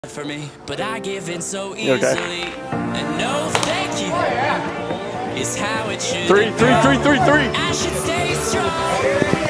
for me, but I give in so easily. Okay. And no thank you is how it should three. I should stay strong.